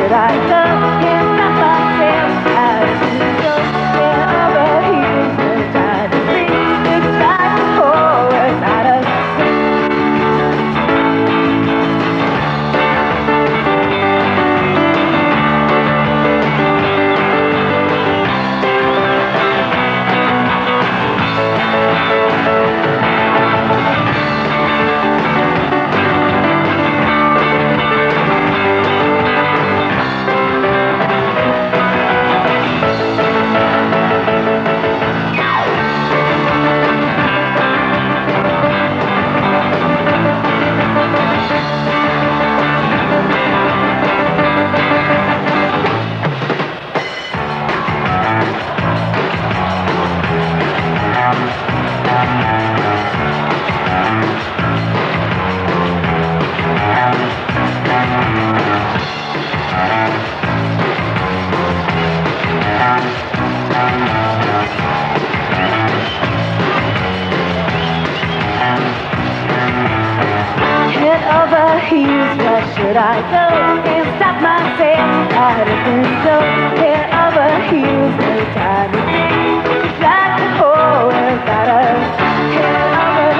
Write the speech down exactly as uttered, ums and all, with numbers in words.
should I go? Can't stop myself. I just go head over heels. No time to think. It's like a horror out of head over heels. Where should I go? Can't stop myself. I didn't go head over heels. No time to think. It's like a horror out of head over